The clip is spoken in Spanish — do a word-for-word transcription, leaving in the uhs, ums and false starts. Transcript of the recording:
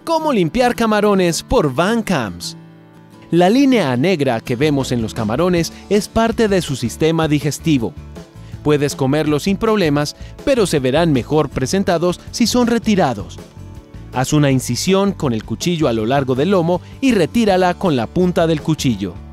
Cómo limpiar camarones por Van Camps. La línea negra que vemos en los camarones es parte de su sistema digestivo. Puedes comerlos sin problemas, pero se verán mejor presentados si son retirados. Haz una incisión con el cuchillo a lo largo del lomo y retírala con la punta del cuchillo.